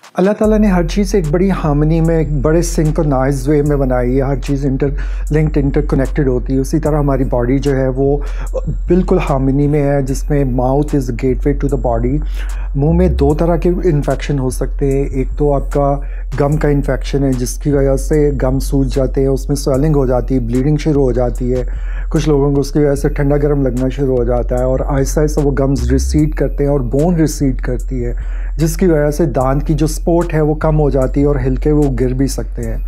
अल्लाह ताला ने हर चीज़ एक बड़ी हार्मनी में, एक बड़े सिंक्रोनाइज्ड वे में बनाई है। हर चीज़ इंटरलिंक्ड, इंटरकनेक्टेड होती है। उसी तरह हमारी बॉडी जो है वो बिल्कुल हार्मनी में है, जिसमें mouth is gateway to the body. मुंह में दो तरह के इन्फेक्शन हो सकते हैं। एक तो आपका गम का इन्फेक्शन है, जिसकी वजह से गम सूज जाते हैं, उसमें स्वेलिंग हो जाती है, ब्लीडिंग शुरू हो जाती है। कुछ लोगों को उसकी वजह से ठंडा गर्म लगना शुरू हो जाता है और आहिस्ता आहिस्ता वो गम्स रिसीड करते हैं और बोन रिसीड करती है, जिसकी वजह से दांत की जो सपोर्ट है वो कम हो जाती है और हिलके वो गिर भी सकते हैं।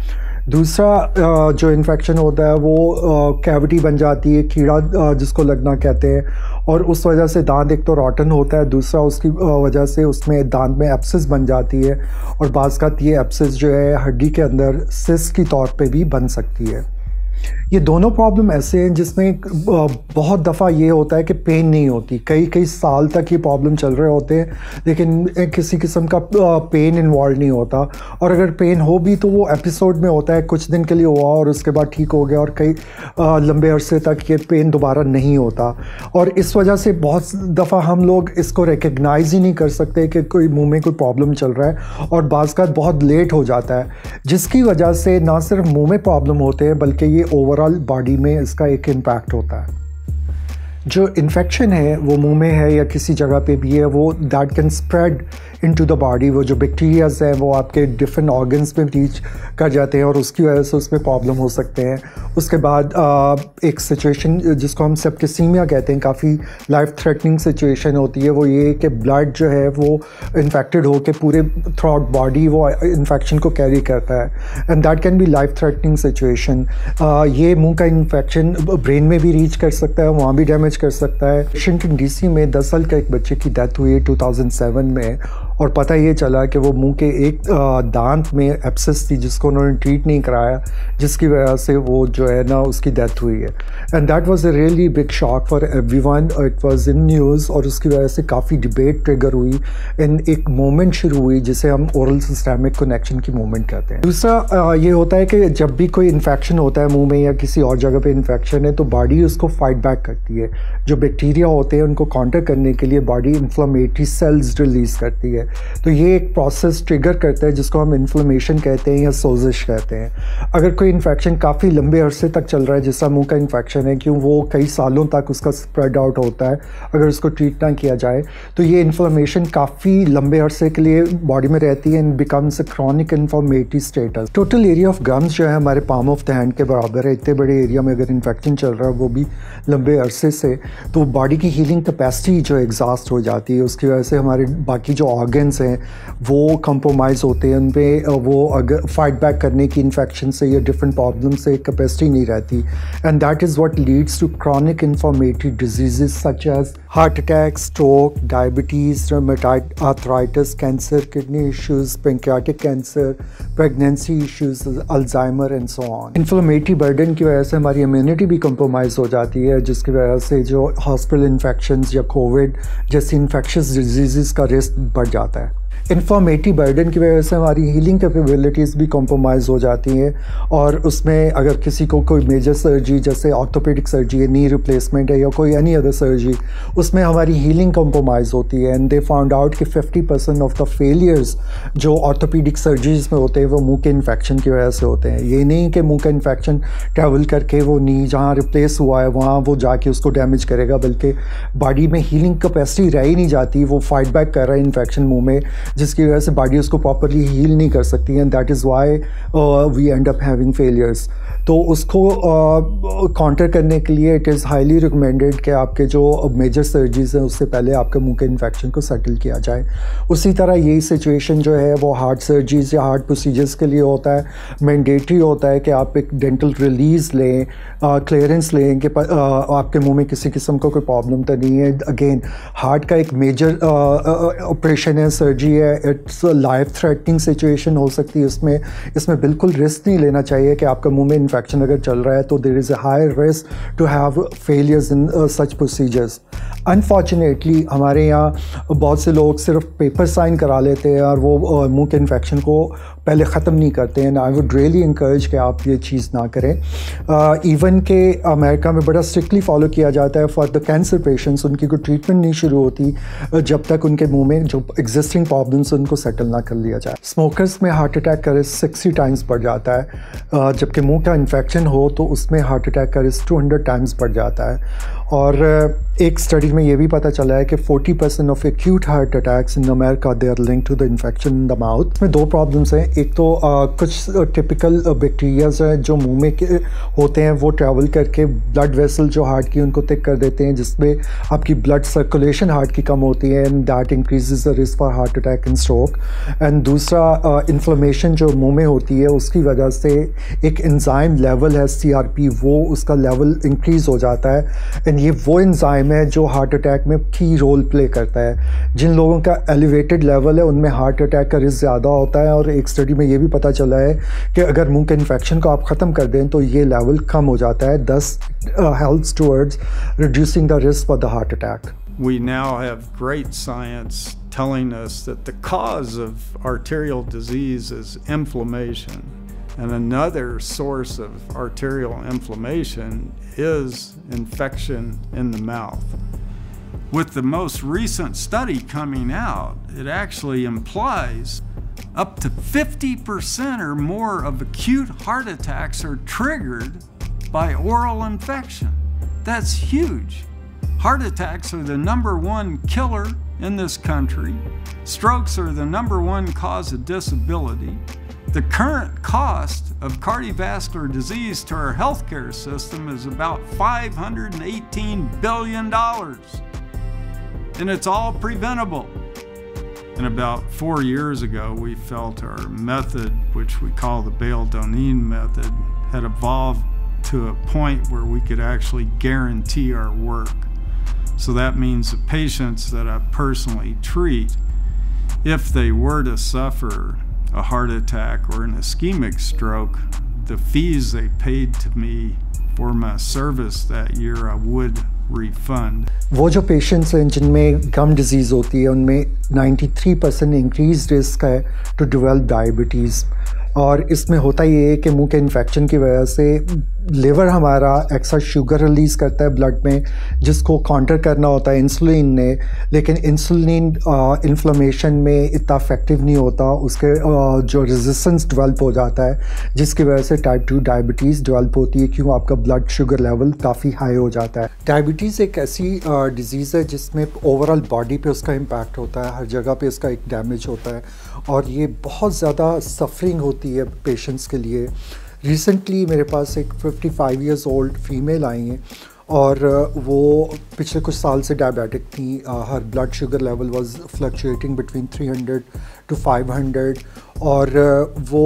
दूसरा जो इन्फेक्शन होता है वो कैविटी बन जाती है, कीड़ा जिसको लगना कहते हैं, और उस वजह से दांत एक तो रॉटन होता है, दूसरा उसकी वजह से उसमें दांत में एब्सिस बन जाती है और बाज़ का ये एब्सिस जो है हड्डी के अंदर सिस्ट की तौर पे भी बन सकती है। ये दोनों प्रॉब्लम ऐसे हैं जिसमें बहुत दफ़ा ये होता है कि पेन नहीं होती, कई कई साल तक ये प्रॉब्लम चल रहे होते हैं, लेकिन किसी किस्म का पेन इन्वॉल्व नहीं होता। और अगर पेन हो भी तो वो एपिसोड में होता है, कुछ दिन के लिए हुआ और उसके बाद ठीक हो गया, और कई लंबे अरसे तक ये पेन दोबारा नहीं होता। और इस वजह से बहुत दफ़ा हम लोग इसको रिकग्नाइज़ ही नहीं कर सकते कि कोई मुँह में कोई प्रॉब्लम चल रहा है, और बाज़ का बहुत लेट हो जाता है, जिसकी वजह से ना सिर्फ मुँह में प्रॉब्लम होते हैं बल्कि ये ओवरऑल बॉडी में इसका एक इम्पैक्ट होता है। जो इन्फेक्शन है वो मुंह में है या किसी जगह पे भी है, वो that can spread into the body. वो जो बैक्टीरियाज हैं वो आपके डिफरेंट ऑर्गन्स में रीच कर जाते हैं और उसकी वजह से उसमें प्रॉब्लम हो सकते हैं। उसके बाद एक सिचुएशन जिसको हम सेप्टिसीमिया कहते हैं, काफ़ी लाइफ थ्रेटनिंग सिचुएशन होती है। वो ये कि ब्लड जो है वो इन्फेक्टेड होकर पूरे थ्रू आउट बॉडी वो इन्फेक्शन को कैरी करता है, and that can be life threatening situation. ये मुंह का इन्फेक्शन ब्रेन में भी रीच कर सकता है, वहाँ भी डैमेज कर सकता है। वाशिंगटन डीसी में 10 साल का एक बच्चे की डेथ हुई है 2007 में, और पता ये चला कि वो मुंह के एक दांत में एब्सिस थी जिसको उन्होंने ट्रीट नहीं कराया, जिसकी वजह से वो जो है ना उसकी डेथ हुई है। And that was a really big shock for everyone. It was in news और उसकी वजह से काफ़ी डिबेट ट्रिगर हुई एंड एक मोमेंट शुरू हुई जिसे हम ओरल सिस्टमिक कनेक्शन की मोमेंट कहते हैं। दूसरा ये होता है कि जब भी कोई इन्फेक्शन होता है मुँह में या किसी और जगह पर इन्फेक्शन है तो बॉडी उसको फाइट बैक करती है। जो बैक्टीरिया होते हैं उनको काउंटर करने के लिए बॉडी इन्फ्लेमेटरी सेल्स रिलीज़ करती है, तो ये एक प्रोसेस ट्रिगर करता है जिसको हम इन्फ्लेमेशन कहते हैं या सोजिश कहते हैं। अगर कोई इन्फेक्शन काफ़ी लंबे अरसे तक चल रहा है, जैसा मुंह का इन्फेक्शन है, क्यों वो कई सालों तक उसका स्प्रेड आउट होता है, अगर उसको ट्रीट ना किया जाए तो ये इन्फ्लेमेशन काफ़ी लंबे अरसे के लिए बॉडी में रहती है and becomes a chronic inflammatory status. Total area of gums जो है हमारे पाम ऑफ द हैंड के बराबर है। इतने बड़े एरिया में अगर इन्फेक्शन चल रहा है वो भी लंबे अरसे से, तो बॉडी की हीलिंग कैपेसिटी जो एग्जॉस्ट हो जाती है, उसकी वजह से हमारे बाकी जो ऑर्गन्स हैं वो कंप्रोमाइज़ होते हैं, उन पे वो अगर फाइट बैक करने की इन्फेक्शन से या डिफरेंट प्रॉब्लम से कैपेसिटी नहीं रहती, and that is what leads to chronic inflammatory diseases such as heart attack, stroke, diabetes, rheumatoid arthritis, cancer, kidney issues, pancreatic cancer, pregnancy issues, Alzheimer and so on. Inflammatory burden की वजह से हमारी immunity भी compromise हो जाती है, जिसकी वजह से जो हॉस्पिटल इन्फेक्शंस या कोविड जैसी इन्फेक्शस डिजीज़ का रिस्क बढ़ जाता है। इन्फ्लेमेटरी बर्डन की वजह से हमारी हीलिंग कैपेबिलिटीज़ भी कॉम्प्रोमाइज़ हो जाती हैं, और उसमें अगर किसी को कोई मेजर सर्जरी जैसे ऑर्थोपेडिक सर्जरी है, नी रिप्लेसमेंट है या कोई एनी अदर सर्जरी, उसमें हमारी हीलिंग कॉम्प्रोमाइज़ होती है। एंड दे फाउंड आउट कि 50% ऑफ द फेलियर्स जो ऑर्थोपेडिक सर्जरीज में होते हैं वो मुंह के इन्फेक्शन की वजह से होते हैं। ये नहीं कि मुंह का इन्फेक्शन ट्रैवल करके वो नी जहाँ रिप्लेस हुआ है वहाँ वो जाके उसको डैमेज करेगा, बल्कि बॉडी में हीलिंग कैपेसिटी रह ही नहीं जाती, वो फाइट बैक कर रहा है इन्फेक्शन मुँह में, जिसकी वजह से बॉडी उसको प्रॉपरली हील नहीं कर सकती, and that is why we end up having failures. तो उसको काउंटर करने के लिए इट इज़ हाईली रिकमेंडेड कि आपके जो मेजर सर्जरीज हैं उससे पहले आपके मुंह के इन्फेक्शन को सेटल किया जाए। उसी तरह यही सिचुएशन जो है वो हार्ट सर्जरीज या हार्ट प्रोसीजर्स के लिए होता है। मैंडेटरी होता है कि आप एक डेंटल रिलीज़ लें, क्लियरेंस लें कि आपके मुंह में किसी किस्म का कोई प्रॉब्लम तो नहीं है। अगेन हार्ट का एक मेजर ऑपरेशन है, सर्जरी है, इट्स लाइफ थ्रेटनिंग सिचुएशन हो सकती है। इसमें बिल्कुल रिस्क नहीं लेना चाहिए कि आपका मुंह में इन्फेक्शन अगर चल रहा है तो there is a high risk to have failures in such procedures. Unfortunately हमारे यहाँ बहुत से लोग सिर्फ पेपर साइन करा लेते हैं और वो मुंह के इन्फेक्शन को पहले ख़त्म नहीं करते हैं। आई वुड रियली इंकरेज कि आप ये चीज़ ना करें। इवन के अमेरिका में बड़ा स्ट्रिक्टली फॉलो किया जाता है फॉर द कैंसर पेशेंट्स, उनकी कोई ट्रीटमेंट नहीं शुरू होती जब तक उनके मुंह में जो एग्जिस्टिंग प्रॉब्लम प्रॉब्लम्स उनको सेटल ना कर लिया जाए। स्मोकर्स में हार्ट अटैक का रिस्क 60 टाइम्स बढ़ जाता है, जबकि मुंह का इन्फेक्शन हो तो उसमें हार्ट अटैक का रिस्क 200 टाइम्स बढ़ जाता है। और एक स्टडी में ये भी पता चला है कि 40% of acute heart attacks in America they are linked to the infection in the mouth. इसमें दो प्रॉब्लम्स हैं, एक तो कुछ टिपिकल बैक्टीरियाज हैं जो मुंह में होते हैं, वो ट्रैवल करके ब्लड वेसल जो हार्ट की उनको थिक कर देते हैं, जिसमें आपकी ब्लड सर्कुलेशन हार्ट की कम होती है, and that increases the risk for heart attack and stroke. And दूसरा इन्फ्लेमेशन जो मुंह में होती है उसकी वजह से एक एंजाइम लेवल है CRP, वो उसका लेवल इंक्रीज़ हो जाता है, एंड ये वो एंजाइम है जो हार्ट अटैक में की रोल प्ले करता है। जिन लोगों का एलिवेटेड लेवल है उनमें हार्ट अटैक का रिस्क ज़्यादा होता है, और एक स्टडी में ये भी पता चला है कि अगर मुंह के इन्फेक्शन को आप ख़त्म कर दें तो ये लेवल कम हो जाता है, thus helps towards reducing the risk for the heart attack. We now have great science telling us that the cause of arterial disease is inflammation. And another source of arterial inflammation is infection in the mouth. With the most recent study coming out, it actually implies up to 50% or more of acute heart attacks are triggered by oral infection. That's huge. Heart attacks are the #1 killer in this country. Strokes are the #1 cause of disability. The current cost of cardiovascular disease to our healthcare system is about $518 billion. And it's all preventable. And about 4 years ago, we felt our method, which we call the Bale-Donine method, had evolved to a point where we could actually guarantee our work. So that means the patients that I personally treat, if they were to suffer a heart attack or an ischemic stroke, the fees they paid to me for my service that year I would refund. वो जो patients हैं जिनमें गम disease होती है उनमें 93% increase risk है to develop diabetes. और इसमें होता ये है कि मुंह के इन्फेक्शन की वजह से लिवर हमारा एक्स्ट्रा शुगर रिलीज़ करता है ब्लड में, जिसको काउंटर करना होता है इंसुलिन ने, लेकिन इंसुलिन इन्फ्लेमेशन में इतना इफेक्टिव नहीं होता, उसके जो रेजिस्टेंस डेवलप हो जाता है, जिसकी वजह से टाइप 2 डायबिटीज़ डेवलप होती है, क्यों आपका ब्लड शुगर लेवल काफ़ी हाई हो जाता है। डायबिटीज़ एक ऐसी डिज़ीज़ है जिसमें ओवरऑल बॉडी पे उसका इम्पैक्ट होता है, हर जगह पे इसका एक डैमेज होता है, और ये बहुत ज़्यादा सफरिंग होती है पेशेंट्स के लिए। रिसेंटली मेरे पास एक 55 इयर्स ओल्ड फीमेल आई हैं, और वो पिछले कुछ साल से डायबिटिक थी। हर blood sugar level was fluctuating between 300 to 500, और वो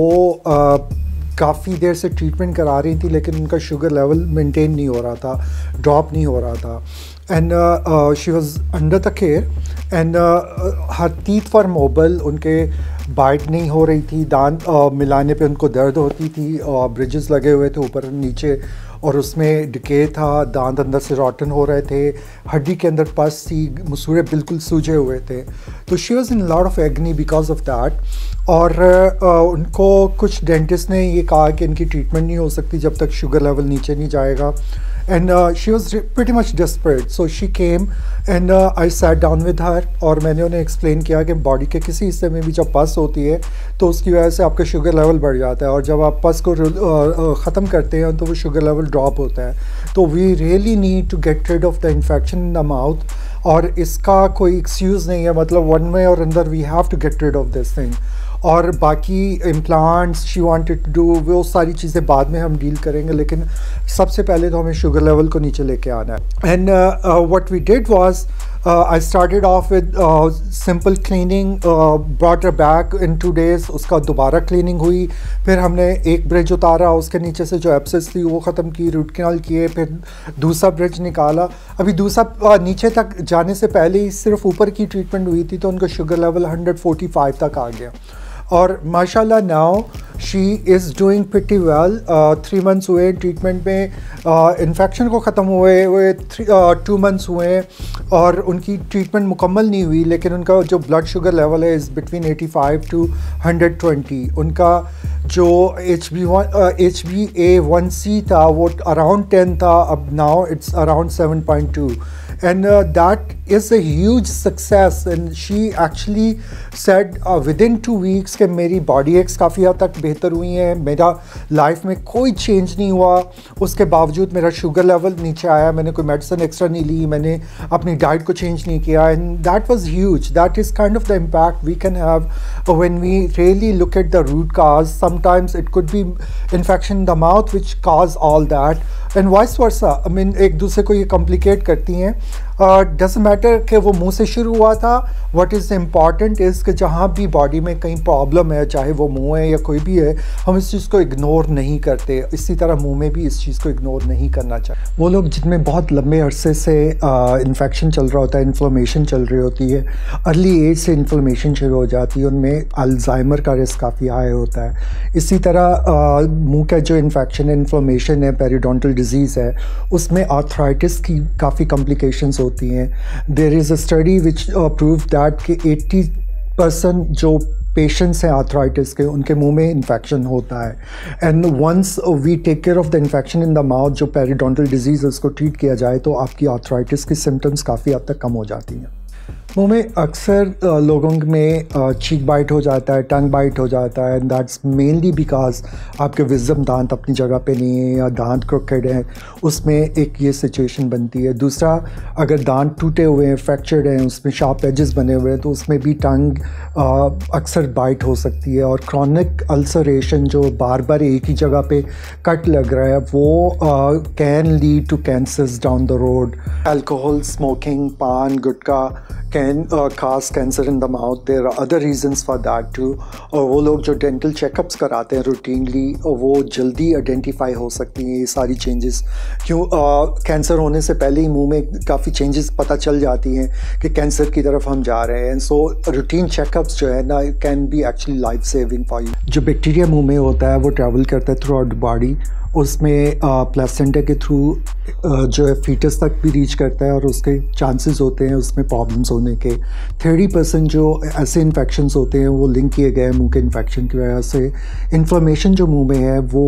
काफ़ी देर से ट्रीटमेंट करा रही थी, लेकिन उनका शुगर लेवल मेंटेन नहीं हो रहा था, ड्रॉप नहीं हो रहा था। And she was under the care, and her teeth for mobile, उनके बाइट नहीं हो रही थी, दांत मिलाने पे उनको दर्द होती थी, ब्रिजेस लगे हुए थे ऊपर नीचे, और उसमें डिके था, दांत अंदर से रॉटन हो रहे थे, हड्डी के अंदर पस थी, मसूड़े बिल्कुल सूजे हुए थे। तो she was in lot of agony because of that. और उनको कुछ डेंटिस्ट ने ये कहा कि इनकी ट्रीटमेंट नहीं हो सकती जब तक शुगर लेवल नीचे नहीं जाएगा, and she was pretty much desperate. So she came and I sat down with her, और मैंने उन्हें एक्सप्लेन किया कि बॉडी के किसी हिस्से में भी जब पस होती है तो उसकी वजह से आपका शुगर लेवल बढ़ जाता है, और जब आप पस को ख़त्म करते हैं तो वो शुगर लेवल ड्रॉप होता है। तो we really need to get rid of the infection in the mouth, और इसका कोई एक्सक्यूज़ नहीं है, मतलब वन वे और अंदर we have to get rid of this thing. और बाकी implants she wanted to do, वो सारी चीज़ें बाद में हम डील करेंगे, लेकिन सबसे पहले तो हमें शुगर लेवल को नीचे लेके आना है। And what we did was I started off with simple cleaning, brought her back in 2 days, उसका दोबारा क्लीनिंग हुई, फिर हमने एक ब्रिज उतारा, उसके नीचे से जो एब्सेस थी वो ख़त्म की, रूट कैनाल किए, फिर दूसरा ब्रिज निकाला। अभी दूसरा नीचे तक जाने से पहले ही सिर्फ ऊपर की ट्रीटमेंट हुई थी, तो उनका शुगर लेवल 145 तक आ गया, और माशाल्लाह now she is doing pretty well. 3 months हुए ट्रीटमेंट में, इन्फेक्शन को ख़त्म हुए 2 मंथ्स हुए, और उनकी ट्रीटमेंट मुकम्मल नहीं हुई, लेकिन उनका जो ब्लड शुगर लेवल है इज़ बिटवीन 85 to 120। उनका जो HbA1c था वो अराउंड 10 था, अब now it's around 7.2, and that is a huge success. And she actually said within 2 weeks कि मेरी बॉडी एक्स काफ़ी हद तक बेहतर हुई है, मेरा लाइफ में कोई चेंज नहीं हुआ, उसके बावजूद मेरा शुगर लेवल नीचे आया, मैंने कोई मेडिसिन एक्स्ट्रा नहीं ली, मैंने अपनी डाइट को चेंज नहीं किया, and that was huge. That is kind of the impact we can have when we really look at the root cause. Sometimes it could be infection in the mouth which cause all that, and vice versa. I mean एक दूसरे को ये complicate करती हैं. Doesn't matter कि वो मुंह से शुरू हुआ था. व्हाट इज़ इम्पॉर्टेंट इज़ कि जहाँ भी बॉडी में कहीं प्रॉब्लम है, चाहे वो मुंह है या कोई भी है, हम इस चीज़ को इग्नोर नहीं करते. इसी तरह मुंह में भी इस चीज़ को इग्नोर नहीं करना चाहिए. वो लोग जिनमें बहुत लंबे अरसे से इन्फेक्शन चल रहा होता है, इन्फ्लेमेशन चल रही होती है, अर्ली एज से इन्फ्लेमेशन शुरू हो जाती है, उनमें अल्जाइमर का रिस्क काफ़ी हाई होता है. इसी तरह मुंह का जो इन्फेक्शन है, इन्फ्लेमेशन है, पेरिडोंटल डिजीज़ है, उसमें आर्थराइटिस की काफ़ी कॉम्प्लिकेशंस होती हैं. There is a study which prove that कि 80% जो पेशेंट्स हैं आर्थराइटिस के, उनके मुंह में इन्फेक्शन होता है. And once we take care of the infection in the mouth, जो पेरिडोंटल डिजीज़ उसको ट्रीट किया जाए, तो आपकी आर्थराइटिस की सिम्टम्स काफ़ी हद तक कम हो जाती हैं. मुंह में अक्सर लोगों में चीक बाइट हो जाता है, टंग बाइट हो जाता है, एंड दैट्स मेनली बिकॉज आपके विज़डम दांत अपनी जगह पे नहीं है या दांत क्रोकेड हैं, उसमें एक ये सिचुएशन बनती है. दूसरा, अगर दांत टूटे हुए हैं, फ्रैक्चर्ड हैं, उसमें शार्प एजेस बने हुए हैं, तो उसमें भी टंग अक्सर बाइट हो सकती है. और क्रॉनिक अल्सरेशन, जो बार बार एक ही जगह पे कट लग रहा है, वो can lead to cancers down the road. Alcohol, smoking, paan, gutkha can cause cancer in the mouth. There are other reasons for that too. और वो लोग जो डेंटल चेकअप्स कराते हैं रूटीनली, वो जल्दी आइडेंटिफाई हो सकती हैं ये सारी चेंजेस. क्यों कैंसर होने से पहले ही मुंह में काफ़ी चेंजेस पता चल जाती हैं कि कैंसर की तरफ हम जा रहे हैं. सो रूटीन चेकअप्स जो है ना, can be actually life saving for you. जो बैक्टीरिया मुंह में होता है वो ट्रैवल करता है थ्रू आउट बॉडी, उसमें प्लेसेंटा के थ्रू जो है फीटस तक भी रीच करता है, और उसके चांसेस होते हैं उसमें प्रॉब्लम्स होने के. 30% जो ऐसे इन्फेक्शंस होते हैं वो लिंक किए गए हैं मुंह के इन्फेक्शन की वजह से. इन्फ्लेमेशन जो मुंह में है वो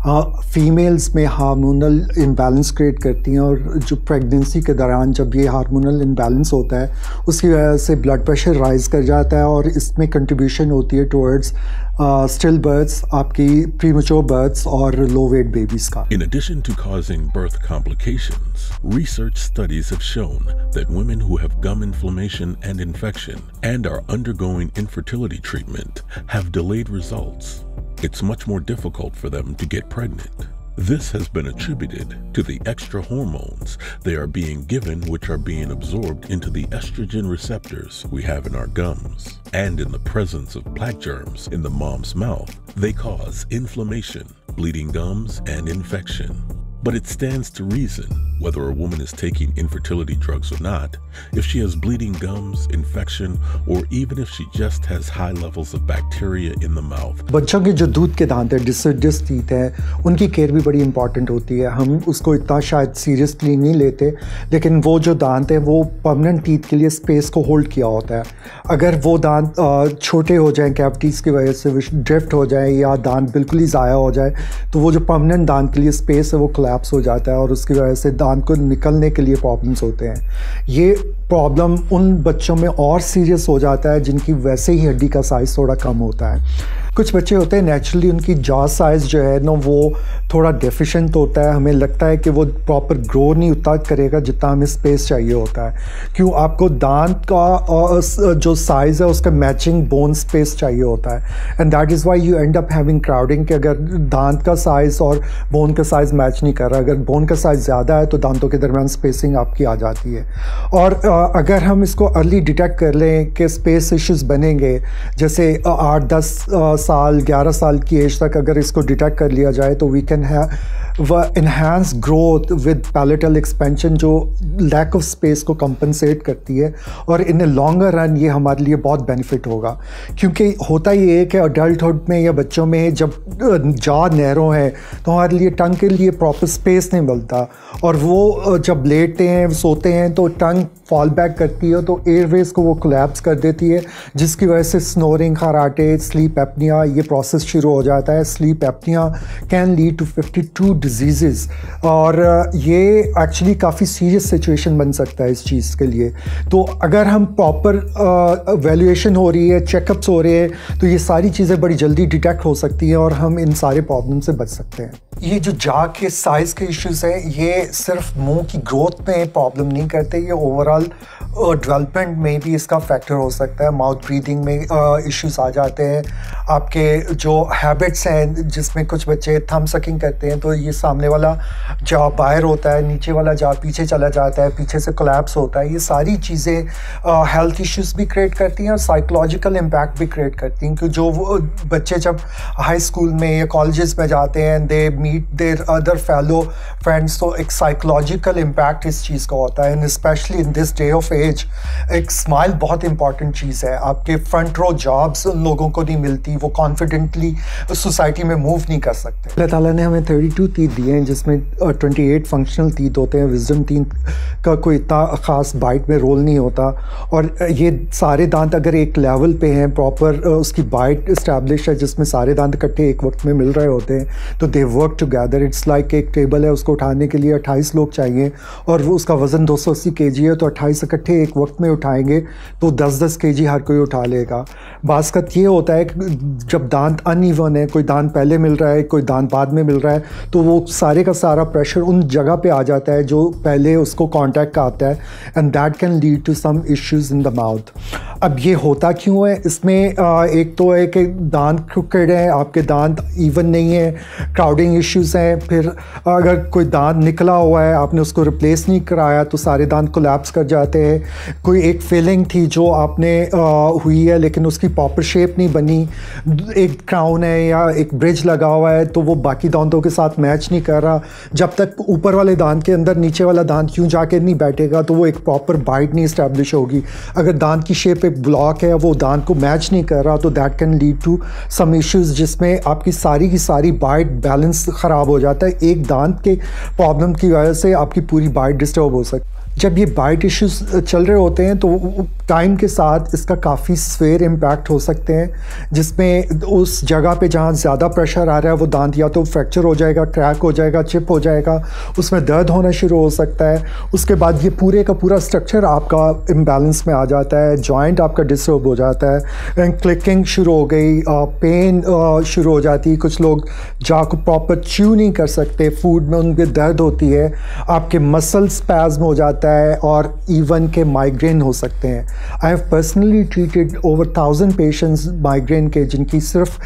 फीमेल्स में हार्मोनल इम्बैलेंस क्रिएट करती हैं, और जो प्रेगनेंसी के दौरान जब ये हार्मोनल इम्बैलेंस होता है, उसकी वजह से ब्लड प्रेशर राइज कर जाता है, और इसमें कंट्रीब्यूशन होती है टुवर्ड्स still births, आपकी premature births और low weight babies का. In addition to causing birth complications, research studies have shown that women who have gum inflammation and infection and are undergoing infertility treatment have delayed results. It's much more difficult for them to get pregnant. This has been attributed to the extra hormones they are being given, which are being absorbed into the estrogen receptors we have in our gums. And in the presence of plaque germs in the mom's mouth, they cause inflammation, bleeding gums, and infection. But it stands to reason, whether a woman is taking infertility drugs or not, if she has bleeding gums, infection, or even if she just has high levels of bacteria in the mouth. बच्चों के जो दूध के दांत है, deciduous teeth है, उनकी care भी बड़ी इंपॉर्टेंट होती है. हम उसको इतना शायद सीरियसली नहीं लेते, लेकिन वो जो दांत है वो परमानेंट टीथ के लिए स्पेस को होल्ड किया होता है. अगर वो दांत छोटे हो जाएं कैविटीज़ की वजह से, ड्रिफ्ट हो जाए, या दांत बिल्कुल ही ज़ाया हो जाए, तो वो जो परमानेंट दांत के लिए स्पेस है वो कोलैप्स हो जाता है, और उसकी वजह से दांत को निकलने के लिए प्रॉब्लम्स होते हैं. ये प्रॉब्लम उन बच्चों में और सीरियस हो जाता है जिनकी वैसे ही हड्डी का साइज़ थोड़ा कम होता है. कुछ बच्चे होते हैं नेचुरली उनकी जॉ साइज़ जो है ना वो थोड़ा डेफिशिएंट होता है. हमें लगता है कि वो प्रॉपर ग्रो नहीं उतना करेगा जितना हमें स्पेस चाहिए होता है. क्यों? आपको दांत का जो साइज़ है उसका मैचिंग बोन स्पेस चाहिए होता है, and that is why you end up having crowding. कि अगर दांत का साइज़ और बोन का साइज़ मैच नहीं कर रहा, अगर बोन का साइज़ ज़्यादा है तो दांतों के दरमियान स्पेसिंग आपकी आ जाती है. और अगर हम इसको अर्ली डिटेक्ट कर लें कि स्पेस इश्यूज़ बनेंगे, जैसे 8-10 साल 11 साल की एज तक अगर इसको डिटेक्ट कर लिया जाए, तो we can have enhanced growth with palatal expansion, जो lack of space को compensate करती है, और in a longer run ये हमारे लिए बहुत बेनिफिट होगा. क्योंकि होता ये है कि अडल्टहुड में या बच्चों में जब जॉ नैरो है तो हमारे लिए टंग के लिए प्रॉपर स्पेस नहीं मिलता, और वो जब लेटते हैं सोते हैं तो टंग फॉल बैक करती है, तो एयरवेज को वो कोलैप्स कर देती है, जिसकी वजह से स्नोरिंग, खराटे, स्लीप एपनिया एपनिया ये प्रोसेस शुरू हो जाता है। Sleep apnoea can lead to 52 disease और ये एक्चुअली काफ़ी सीरियस सिचुएशन बन सकता है इस चीज़ के लिए। तो अगर हम प्रॉपर वैल्यूएशन हो रही है, चेकअप्स हो रहे हैं, तो ये सारी चीज़ें बड़ी जल्दी डिटेक्ट हो सकती हैं और हम इन सारे प्रॉब्लम से बच सकते हैं। ये जो जा के साइज़ के इश्यूज़ हैं, ये सिर्फ मुंह की ग्रोथ में प्रॉब्लम नहीं करते, ये ओवरऑल डेवलपमेंट में भी इसका फैक्टर हो सकता है। माउथ ब्रीदिंग में इश्यूज़ आ जाते हैं। आपके जो हैबिट्स हैं जिसमें कुछ बच्चे थंब सकिंग करते हैं, तो ये सामने वाला जा बाहर होता है, नीचे वाला जा पीछे चला जाता है, पीछे से कोलैप्स होता है। ये सारी चीज़ें हेल्थ इश्यूज़ भी क्रिएट करती हैं और साइकोलॉजिकल इम्पैक्ट भी क्रिएट करती हैं। क्योंकि जो वो बच्चे जब हाई स्कूल में या कॉलेजेस में जाते हैं, they meet their other fellow friends, तो एक साइकोलॉजिकल इम्पैक्ट इस चीज़ का होता है। And specially in this day of age एक स्माइल बहुत इंपॉर्टेंट चीज़ है। आपके फ्रंट रो जॉब्स उन लोगों को नहीं मिलती, वो कॉन्फिडेंटली सोसाइटी में मूव नहीं कर सकते। अल्लाह ताला ने हमें 32 तीत दिए हैं, जिसमें 28 फंक्शनल तीत होते हैं। विजडम तीत का कोई इतना ख़ास बाइट में रोल नहीं होता, और ये सारे दांत अगर एक लेवल पे हैं, प्रॉपर उसकी बाइट इस्टेब्लिश है जिसमें सारे दांत इकट्ठे एक वक्त में मिल रहे होते हैं, तो they work together. It's like एक टेबल है, उसको उठाने के लिए 28 लोग चाहिए और वो उसका वज़न 280 kg है, तो 28 इकट्ठे एक वक्त में उठाएंगे तो 10-10 kg हर कोई उठा लेगा। बास्कत ये होता है कि जब दांत अनइवन है, कोई दांत पहले मिल रहा है, कोई दांत बाद में मिल रहा है, तो वो सारे का सारा प्रेशर उन जगह पे आ जाता है जो पहले उसको कांटेक्ट का आता है, and that can lead to some issues in the mouth. अब ये होता क्यों है? इसमें एक तो है कि दांत क्रुकेड हैं, आपके दांत इवन नहीं है, क्राउडिंग इश्यूज़ हैं। फिर अगर कोई दांत निकला हुआ है, आपने उसको रिप्लेस नहीं कराया, तो सारे दांत कोलैप्स कर जाते हैं। कोई एक फिलिंग थी जो आपने हुई है लेकिन उसकी प्रॉपर शेप नहीं बनी, एक क्राउन है या एक ब्रिज लगा हुआ है, तो वो बाकी दांतों के साथ मैच नहीं कर रहा। जब तक ऊपर वाले दांत के अंदर नीचे वाला दांत यूँ जाके नहीं बैठेगा, तो वो एक प्रॉपर बाइट नहीं इस्टेब्लिश होगी। अगर दांत की शेप एक ब्लॉक है, वो दांत को मैच नहीं कर रहा, तो that can lead to some issues जिसमें आपकी सारी की सारी बाइट बैलेंस ख़राब हो जाता है। एक दांत के प्रॉब्लम की वजह से आपकी पूरी बाइट डिस्टर्ब हो सकती है। जब ये बाइट इश्यूज चल रहे होते हैं तो टाइम के साथ इसका काफ़ी स्वेयर इम्पैक्ट हो सकते हैं, जिसमें उस जगह पे जहाँ ज़्यादा प्रेशर आ रहा है वो दांत या तो फ्रैक्चर हो जाएगा, क्रैक हो जाएगा, चिप हो जाएगा, उसमें दर्द होना शुरू हो सकता है। उसके बाद ये पूरे का पूरा स्ट्रक्चर आपका इम्बैलेंस में आ जाता है, जॉइंट आपका डिस्टर्ब हो जाता है, क्लिकिंग शुरू हो गई, पेन शुरू हो जाती है। कुछ लोग जा को प्रॉपर च्यू नहीं कर सकते, फूड में उनके दर्द होती है, आपके मसल स्पैज़्म हो जाता है और इवन के माइग्रेन हो सकते हैं। I have personally treated over 1000 patients migraine के, जिनकी सिर्फ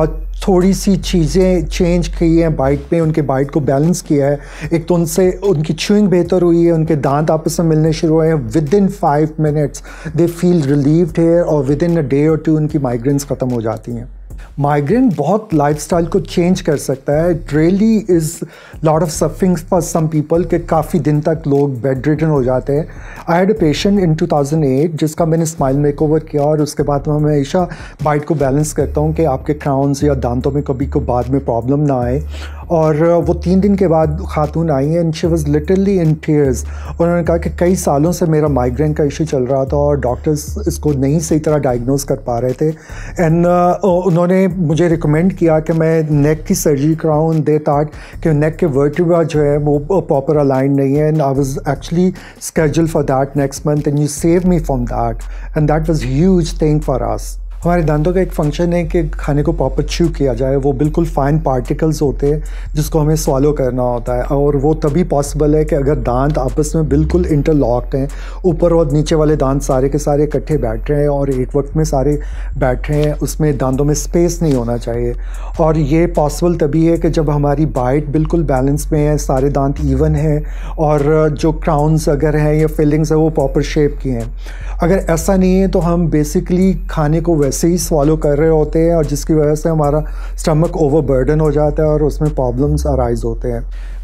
थोड़ी सी चीज़ें चेंज की हैं बाइट में, उनके बाइट को बैलेंस किया है। एक तो उनसे उनकी च्यूइंग बेहतर हुई है, उनके दांत आपस में मिलने शुरू हुए हैं। Within 5 minutes they feel relieved है और विद इन अ डे और 2 उनकी माइग्रेन्स ख़त्म हो जाती हैं। माइग्रेन बहुत लाइफस्टाइल को चेंज कर सकता है। It really is lot of suffering for some people के काफ़ी दिन तक लोग बेड रिडन हो जाते हैं। आई हैड अ पेशेंट इन 2008 जिसका मैंने स्माइल मेकओवर किया, और उसके बाद मैं हमेशा बाइट को बैलेंस करता हूँ कि आपके क्राउन्स या दांतों में कभी को बाद में प्रॉब्लम ना आए। और वो 3 दिन के बाद खातून आई and she was literally in tears. उन्होंने कहा कि कई सालों से मेरा माइग्रेन का इशू चल रहा था और डॉक्टर्स इसको नहीं सही तरह डायग्नोज कर पा रहे थे। एंड उन्होंने मुझे रिकमेंड किया कि मैं नेक की सर्जरी कराऊँ। दे थॉट कि नेक के वर्टिब्रा जो है वो प्रॉपर अलाइन नहीं है, and I was actually scheduled for that next month, and you save me from that, and that was huge thing for us. हमारे दांतों का एक फंक्शन है कि खाने को प्रॉपर च्यू किया जाए। वो बिल्कुल फाइन पार्टिकल्स होते हैं जिसको हमें स्वॉलो करना होता है, और वो तभी पॉसिबल है कि अगर दांत आपस में बिल्कुल इंटरलॉक्ड हैं, ऊपर और नीचे वाले दांत सारे के सारे इकट्ठे बैठ रहे हैं और एक वक्त में सारे बैठ रहे हैं, उसमें दांतों में स्पेस नहीं होना चाहिए। और ये पॉसिबल तभी है कि जब हमारी बाइट बिल्कुल बैलेंस में है, सारे दांत इवन हैं, और जो क्राउन्स अगर हैं या फिलिंग्स है वो प्रॉपर शेप की हैं। अगर ऐसा नहीं है तो हम बेसिकली खाने को वैसे ही स्वॉलो कर रहे होते हैं, और जिसकी वजह से हमारा स्टमक ओवरबर्डन हो जाता है और उसमें प्रॉब्लम्स अराइज होते हैं।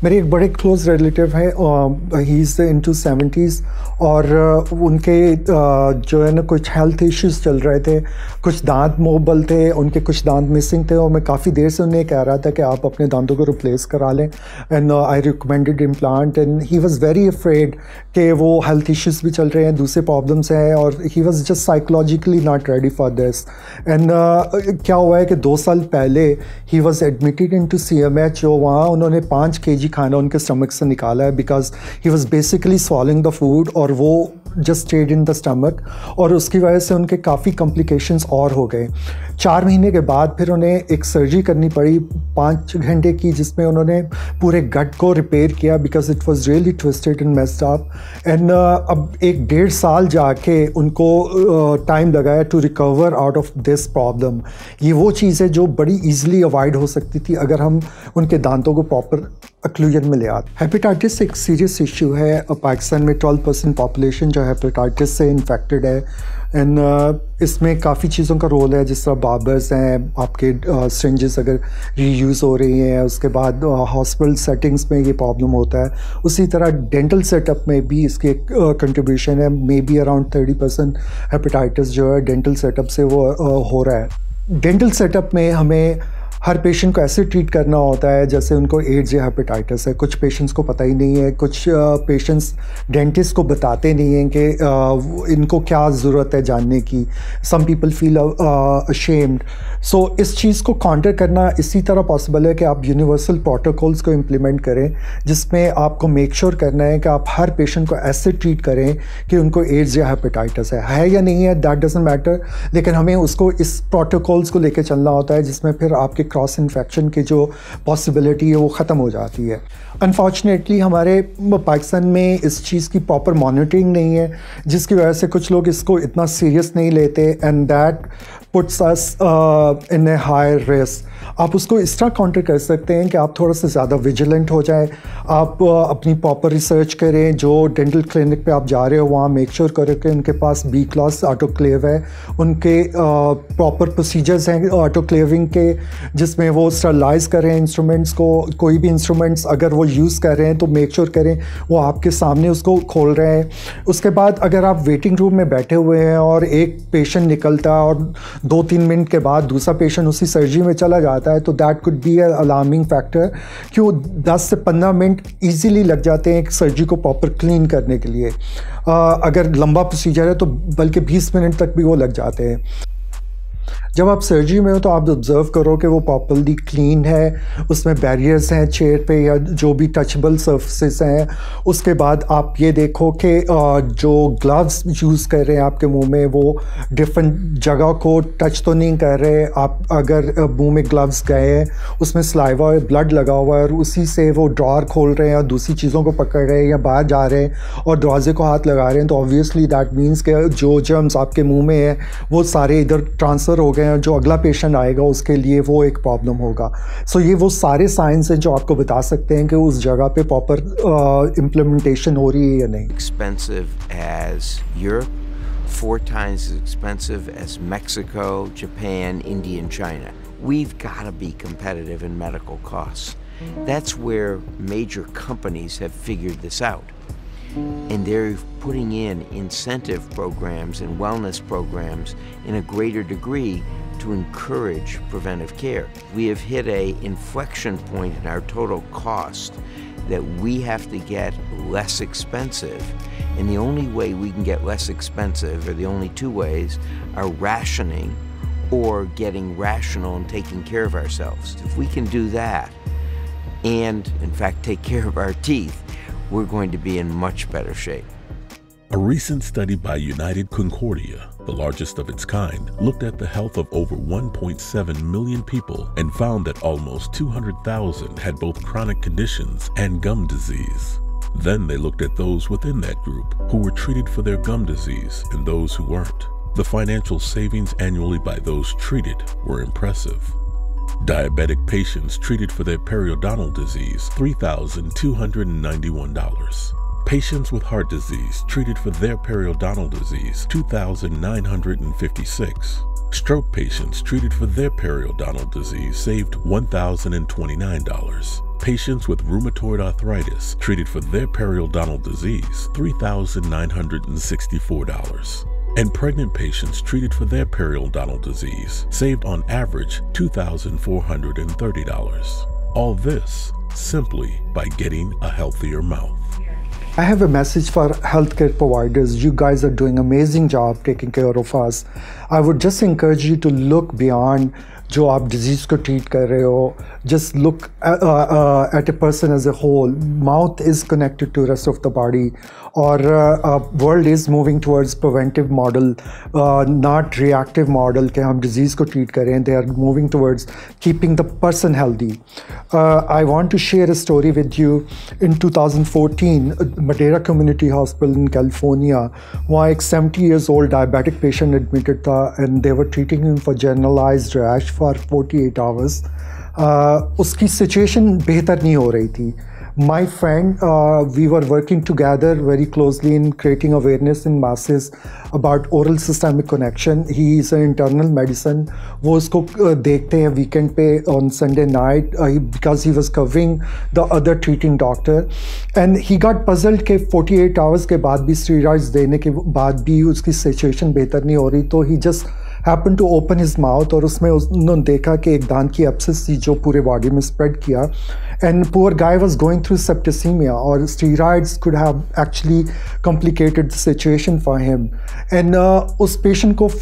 मेरे एक बड़े क्लोज रिलेटिव हैं, ही इज़ इनटू 70s, और उनके जो है ना कुछ हेल्थ इश्यूज़ चल रहे थे, कुछ दांत मोबल थे, उनके कुछ दांत मिसिंग थे, और मैं काफ़ी देर से उन्हें कह रहा था कि आप अपने दांतों को रिप्लेस करा लें, and I recommended implant, and he was very afraid कि वो हेल्थ इश्यूज़ भी चल रहे हैं, दूसरे प्रॉब्लम्स हैं, और he was just psychologically not ready for this. And क्या हुआ है कि 2 साल पहले he was admitted into CMH, वहाँ उन्होंने 5 kg खाना उनके स्टमक से निकाला है, because he was basically swallowing the food, और वो just stayed in the stomach, और उसकी वजह से उनके काफ़ी कॉम्प्लिकेशंस और हो गए। 4 महीने के बाद फिर उन्हें एक सर्जरी करनी पड़ी 5 घंटे की, जिसमें उन्होंने पूरे गट को रिपेयर किया, because it was really twisted and messed up. And अब 1-1.5 साल जाके उनको टाइम लगा है to recover out of this problem. ये वो चीज़ है जो बड़ी ईजिली अवॉइड हो सकती थी अगर हम उनके दांतों को प्रॉपर एक्लूजन में ले आते। हेपेटाइटिस एक सीरियस इशू है। पाकिस्तान में 12% पॉपुलेशन जो हेपेटाइटिस से इन्फेक्टेड है, एंड इसमें काफ़ी चीज़ों का रोल है, जिस तरह बार्बर्स हैं, आपके सिरिंजेस अगर रीयूज़ हो रही हैं, उसके बाद हॉस्पिटल सेटिंग्स में ये प्रॉब्लम होता है। उसी तरह डेंटल सेटअप में भी इसकी एक कंट्रीब्यूशन है, मे बी अराउंड 30% हेपेटाइटिस जो है डेंटल सेटअप से वो हो रहा है। डेंटल सेटअप में हमें हर पेशेंट को ऐसे ट्रीट करना होता है जैसे उनको एड्स या हेपेटाइटिस है। कुछ पेशेंट्स को पता ही नहीं है, कुछ पेशेंट्स डेंटिस्ट को बताते नहीं हैं कि इनको क्या ज़रूरत है जानने की। Some people feel ashamed. So इस चीज़ को काउंटर करना इसी तरह पॉसिबल है कि आप यूनिवर्सल प्रोटोकॉल्स को इम्प्लीमेंट करें, जिसमें आपको मेक श्योर करना है कि आप हर पेशेंट को ऐसे ट्रीट करें कि उनको एड्स या हेपेटाइटिस है या नहीं है, दैट डजंट मैटर, लेकिन हमें उसको इस प्रोटोकॉल्स को लेकर चलना होता है, जिसमें फिर आपके क्रॉस इन्फेक्शन की जो पॉसिबिलिटी है वो ख़त्म हो जाती है। अनफॉर्चुनेटली हमारे पाकिस्तान में इस चीज़ की प्रॉपर मॉनिटरिंग नहीं है, जिसकी वजह से कुछ लोग इसको इतना सीरियस नहीं लेते, and that puts us in a higher risk. आप उसको इस तरह काउंटर कर सकते हैं कि आप थोड़ा सा ज़्यादा विजिलेंट हो जाएं, आप अपनी प्रॉपर रिसर्च करें, जो डेंटल क्लिनिक पे आप जा रहे हो वहाँ मेक श्योर करें कि उनके पास B क्लास ऑटोक्लेव है, उनके प्रॉपर प्रोसीजर्स हैं ऑटोक्लेविंग के, जिसमें वो स्टरलाइज करें इंस्ट्रूमेंट्स को। कोई भी इंस्ट्रूमेंट्स अगर वो यूज़ कर रहे हैं तो मेक श्योर करें वो आपके सामने उसको खोल रहे हैं। उसके बाद अगर आप वेटिंग रूम में बैठे हुए हैं और एक पेशेंट निकलता है और 2-3 मिनट के बाद दूसरा पेशेंट उसी सर्जरी में चला जाता है, तो that could be a alarming factor. क्यों 10 से 15 मिनट ईजीली लग जाते हैं एक सर्जरी को प्रॉपर क्लीन करने के लिए। अगर लंबा प्रोसीजर है तो बल्कि 20 मिनट तक भी वो लग जाते हैं। जब आप सर्जरी में हो तो आप ऑब्ज़र्व करो कि वो प्रॉपर्ली क्लीन है, उसमें बैरियर्स हैं चेयर पे या जो भी टचेबल सर्फेसेस हैं। उसके बाद आप ये देखो कि जो ग्लव्स यूज़ कर रहे हैं आपके मुंह में, वो डिफरेंट जगह को टच तो नहीं कर रहे। आप अगर मुंह में ग्लव्स गए हैं, उसमें सलाइवा और ब्लड लगा हुआ है और उसी से वो ड्रॉअर खोल रहे हैं और दूसरी चीज़ों को पकड़ रहे हैं या बाहर जा रहे हैं और दरवाजे को हाथ लगा रहे हैं, तो ऑब्वियसली दैट मीन्स कि जो जर्म्स आपके मुँह में है वो सारे इधर ट्रांसफ़र हो गए, जो अगला पेशेंट आएगा उसके लिए वो एक प्रॉब्लम होगा। सो ये वो सारे साइंस हैं जो आपको बता सकते हैं कि उस जगह पे प्रॉपर इम्प्लीमेंटेशन हो रही है या नहीं। Expensive as Europe, 4 times as expensive as Mexico, Japan, India, and China. We've got to be competitive in medical costs. That's where major companies have figured this out. And they're putting in incentive programs and wellness programs in a greater degree to encourage preventive care. We have hit an inflection point in our total cost that we have to get less expensive. And the only way we can get less expensive, or the only 2 ways, are rationing or getting rational and taking care of ourselves. If we can do that and, in fact, take care of our teeth, we're going to be in much better shape. A recent study by United Concordia, the largest of its kind, looked at the health of over 1.7 million people and found that almost 200,000 had both chronic conditions and gum disease. Then they looked at those within that group who were treated for their gum disease and those who weren't. The financial savings annually by those treated were impressive. Diabetic patients treated for their periodontal disease, $3,291. Patients with heart disease treated for their periodontal disease, $2,956. Stroke patients treated for their periodontal disease saved $1,029. Patients with rheumatoid arthritis treated for their periodontal disease, $3,964. And pregnant patients treated for their periodontal disease saved on average $2,430. All this simply by getting a healthier mouth. I have a message for healthcare providers. You guys are doing an amazing job taking care of us. I would just encourage you to look beyond जो आप disease को treat कर रहे हो. Just look at a person as a whole. Mouth is connected to the rest of the body. और world is moving towards preventive model, not reactive model कि हम disease को treat करें. They are moving towards keeping the person healthy. I want to share a story with you. In 2014, Madera Community Hospital in California, वहाँ एक 70 years old diabetic patient admitted था, and they were treating him for generalized rash for 48 hours. उसकी situation बेहतर नहीं हो रही थी. My friend, we were working together very closely in creating awareness in masses about oral systemic connection. He is an internal medicine. वो उसको देखते हैं weekend पे on Sunday night because he was covering the other treating doctor. And he got puzzled कि 48 hours के बाद भी steroids देने के बाद भी उसकी situation बेहतर नहीं हो रही. तो he just happened to open his mouth और उसमें उन्होंने देखा कि एक दांत की abscess थी जो पूरे बॉडी में स्प्रेड किया. And poor guy was going through septicemia, or steroids could have actually complicated the situation for him. And उस पेशेंट को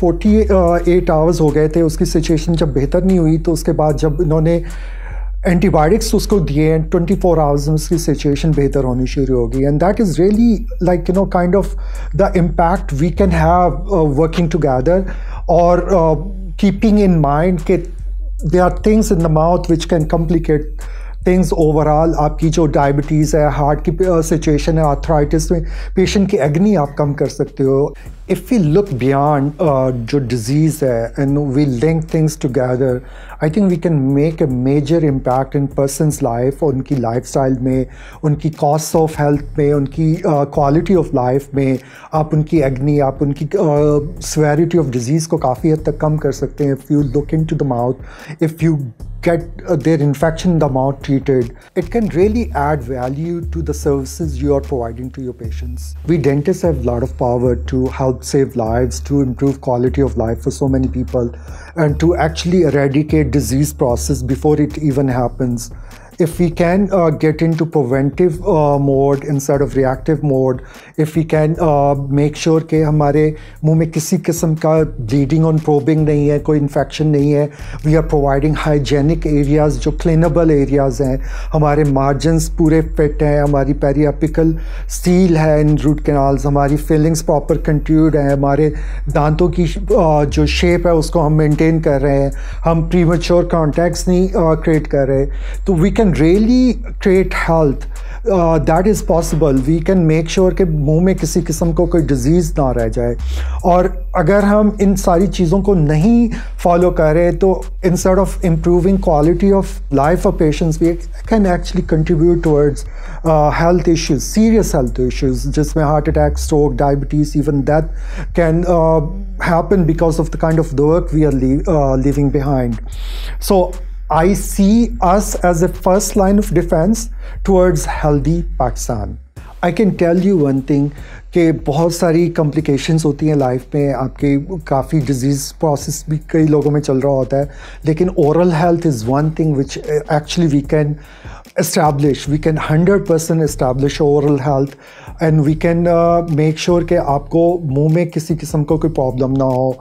48 hours हो गए थे. उसकी सिचुएशन जब बेहतर नहीं हुई तो उसके बाद जब इन्होंने एंटीबायोटिक्स उसको दिए एंड 24 hours में उसकी सिचुएशन बेहतर होनी शुरू हो गई. And that is really like kind of the impact we can have working together, और कीपिंग इन माइंड के there are things in the mouth which can complicate things overall. आपकी जो डायबिटीज़ है, हार्ट की सिचुएशन है, arthritis में patient की एग्नी आप कम कर सकते हो. इफ़ वी लुक बियॉन्ड जो डिजीज़ है and we link things together, I think we can make a major impact in person's life, उनकी लाइफस्टाइल में, उनकी कॉस्ट ऑफ हेल्थ में, उनकी क्वालिटी ऑफ लाइफ में. आप उनकी एग्नी, आप उनकी सेवेरिटी ऑफ डिजीज़ को काफ़ी हद तक कम कर सकते हैं. If you look into the mouth, if you get their infection in the mouth treated, it can really add value to the services you are providing to your patients. We dentists have a lot of power to help save lives, to improve quality of life for so many people, and to actually eradicate disease process before it even happens. If we can get into preventive mode instead of reactive mode, if we can make sure कि हमारे मुंह में किसी किस्म का bleeding और probing नहीं है, कोई infection नहीं है, we are providing hygienic areas जो cleanable areas हैं, हमारे margins पूरे fit हैं, हमारी periapical seal है in root canals, हमारी fillings proper contoured हैं, हमारे दांतों की जो shape है उसको हम maintain कर रहे हैं, हम premature contacts नहीं create कर रहे. तो we can really create health. That is possible. We can make sure कि मुंह में किसी किस्म को कोई डिजीज़ ना रह जाए. और अगर हम इन सारी चीज़ों को नहीं फॉलो करें तो instead of improving quality of life of patients, we can actually contribute towards health issues, serious health issues, जिसमें heart attack, stroke, diabetes, even that can happen because of the kind of the work we are leaving behind. So I see us as a first line of defense towards healthy Pakistan. I can tell you one thing कि बहुत सारी complications होती हैं life में, आपके काफ़ी disease process भी कई लोगों में चल रहा होता है, लेकिन oral health is one thing which actually we can establish. We can 100% establish oral health, and we can make sure कि आपको मुंह में किसी किस्म का कोई प्रॉब्लम ना हो.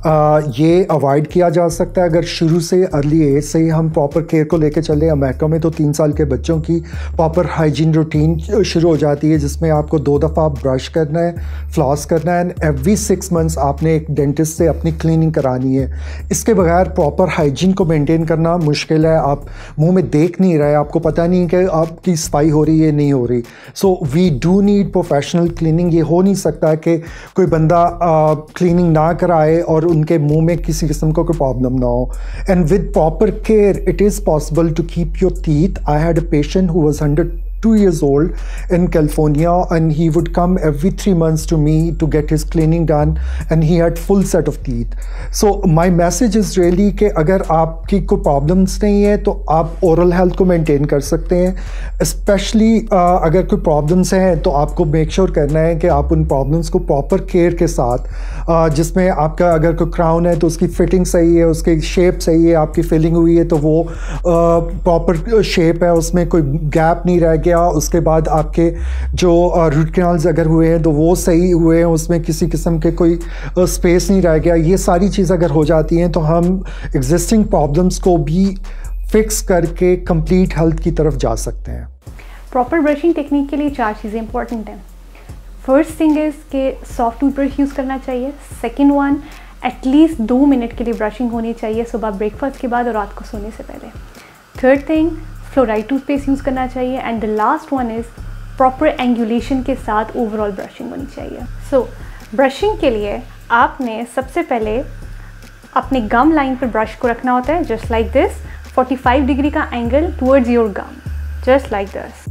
ये अवॉइड किया जा सकता है अगर शुरू से अर्ली एज से ही हम प्रॉपर केयर को लेकर चले. अमेरिका में तो 3 साल के बच्चों की प्रॉपर हाइजीन रूटीन शुरू हो जाती है, जिसमें आपको 2 दफ़ा ब्रश करना है, फ्लॉस करना है, एंड एवरी 6 months आपने एक डेंटिस्ट से अपनी क्लीनिंग करानी है. इसके बगैर प्रॉपर हाइजीन को मेंटेन करना मुश्किल है. आप मुंह में देख नहीं रहे, आपको पता नहीं कि आपकी सफाई हो रही है नहीं हो रही. So we do need professional cleaning. ये हो नहीं सकता कि कोई बंदा क्लीनिंग ना कराए और उनके मुंह में किसी किस्म का कोई प्रॉब्लम ना हो. And with proper care it is possible to keep your teeth. I had a patient who was 100 2 years old in California, and he would come every 3 months to me to get his cleaning done, and he had full set of teeth. So my message is really कि अगर आपकी कोई problems नहीं है तो आप oral health को maintain कर सकते हैं. स्पेशली अगर कोई प्रॉब्लम्स हैं तो आपको मेक श्योर करना है कि आप उन प्रॉब्लम्स को प्रॉपर केयर के साथ, जिसमें आपका अगर कोई क्राउन है तो उसकी फिटिंग सही है, उसकी शेप सही है, आपकी फिलिंग हुई है तो वो प्रॉपर शेप है, उसमें कोई गैप नहीं रह गया. उसके बाद आपके जो रूट कैनाल्स अगर हुए हैं तो वो सही हुए हैं, उसमें किसी किस्म के कोई स्पेस नहीं रह गया. ये सारी चीज़ अगर हो जाती हैं तो हम एग्जिस्टिंग प्रॉब्लम्स को भी फिक्स करके कंप्लीट हेल्थ की तरफ जा सकते हैं. प्रॉपर ब्रशिंग टेक्निक के लिए 4 चीज़ें इंपॉर्टेंट हैं. फर्स्ट थिंग इज़ कि सॉफ्ट टूथब्रश यूज़ करना चाहिए. सेकेंड वन, एटलीस्ट 2 मिनट के लिए ब्रशिंग होनी चाहिए सुबह ब्रेकफास्ट के बाद और रात को सोने से पहले. Third thing, fluoride toothpaste use करना चाहिए. And the last one is proper angulation के साथ ओवरऑल ब्रशिंग होनी चाहिए. सो ब्रशिंग के लिए आपने सबसे पहले अपने गम लाइन पर ब्रश को रखना होता है, जस्ट लाइक दिस, 45 डिग्री का angle towards your gum, just like this.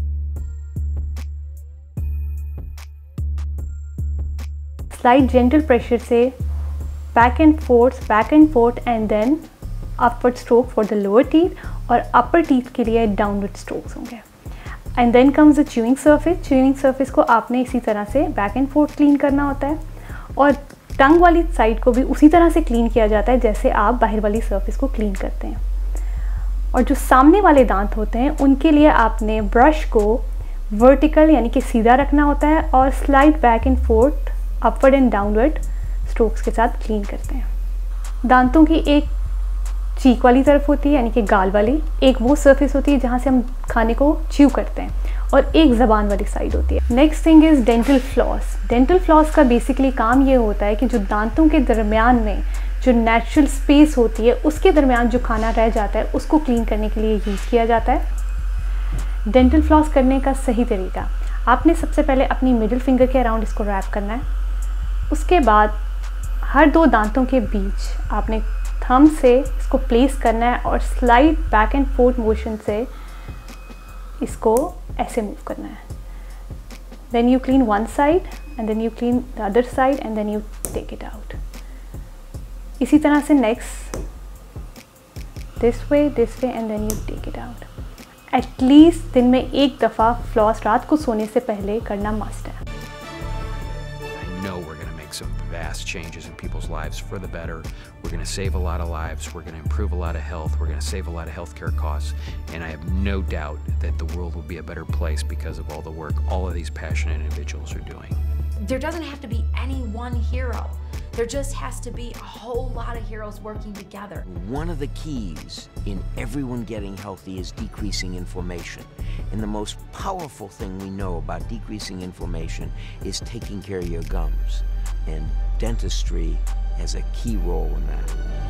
Slide gentle pressure से back and forth and then upward stroke for the lower teeth, और अपर टीथ के लिए डाउनवर्ड स्ट्रोक्स होंगे. And then comes the chewing surface. Chewing surface को आपने इसी तरह से बैक एंड फोर्थ क्लीन करना होता है, और टंग वाली साइड को भी उसी तरह से क्लीन किया जाता है जैसे आप बाहर वाली सरफेस को क्लीन करते हैं. और जो सामने वाले दांत होते हैं उनके लिए आपने ब्रश को वर्टिकल यानी कि सीधा रखना होता है, और slide back and forth, upward and downward strokes के साथ क्लीन करते हैं. दांतों की एक चीक वाली तरफ होती है यानी कि गाल वाली, एक वो सरफेस होती है जहाँ से हम खाने को च्यू करते हैं, और एक ज़बान वाली साइड होती है. Next thing is dental floss. Dental floss का बेसिकली काम ये होता है कि जो दांतों के दरमियान में जो नेचुरल स्पेस होती है उसके दरमियान जो खाना रह जाता है उसको क्लीन करने के लिए यूज़ किया जाता है. डेंटल फ्लॉस करने का सही तरीका, आपने सबसे पहले अपनी मिडिल फिंगर के अराउंड इसको रैप करना है. उसके बाद हर 2 दांतों के बीच आपने थंब से इसको प्लेस करना है और slide back and forth motion से इसको ऐसे मूव करना है. Then you clean one side and then you clean the other side and then you take it out. इसी तरह से next this way and then you take it out. At least दिन में 1 दफ़ा फ्लॉस रात को सोने से पहले करना मस्ट है. Some vast changes in people's lives for the better. We're going to save a lot of lives. We're going to improve a lot of health. We're going to save a lot of healthcare costs. And I have no doubt that the world will be a better place because of all the work all of these passionate individuals are doing. There doesn't have to be any one hero. There just has to be a whole lot of heroes working together. One of the keys in everyone getting healthy is decreasing inflammation. And the most powerful thing we know about decreasing inflammation is taking care of your gums. And dentistry has a key role in that.